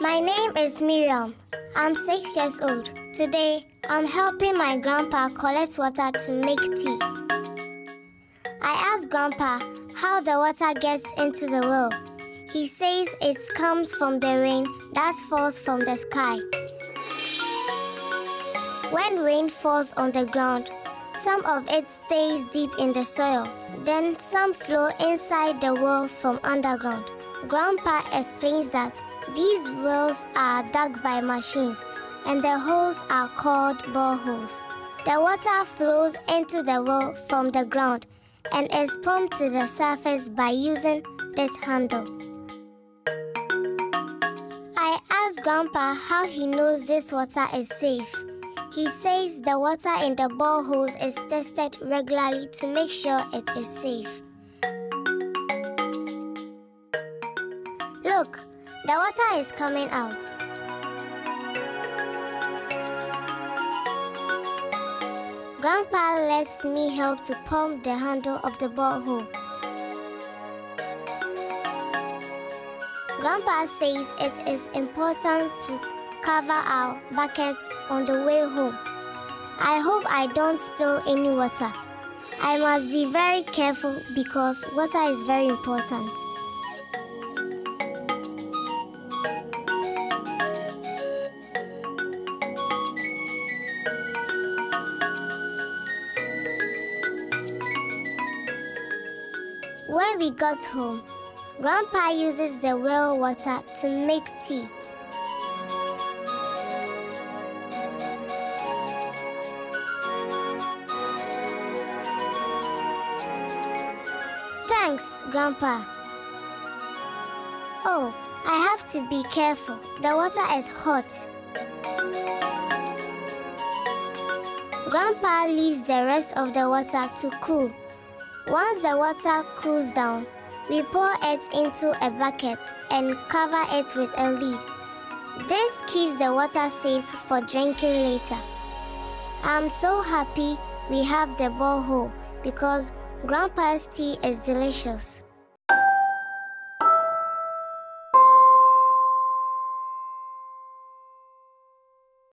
My name is Miriam. I'm 6 years old. Today, I'm helping my grandpa collect water to make tea. I asked Grandpa how the water gets into the well. He says it comes from the rain that falls from the sky. When rain falls on the ground, some of it stays deep in the soil. Then some flow inside the well from underground. Grandpa explains that these wells are dug by machines and the holes are called boreholes. The water flows into the well from the ground and is pumped to the surface by using this handle. I asked Grandpa how he knows this water is safe. He says the water in the boreholes is tested regularly to make sure it is safe. Look, the water is coming out. Grandpa lets me help to pump the handle of the borehole. Grandpa says it is important to cover our buckets on the way home. I hope I don't spill any water. I must be very careful because water is very important. When we got home, Grandpa uses the well water to make tea. Thanks, Grandpa. Oh, I have to be careful. The water is hot. Grandpa leaves the rest of the water to cool. Once the water cools down, we pour it into a bucket and cover it with a lid. This keeps the water safe for drinking later. I'm so happy we have the borehole because Grandpa's tea is delicious.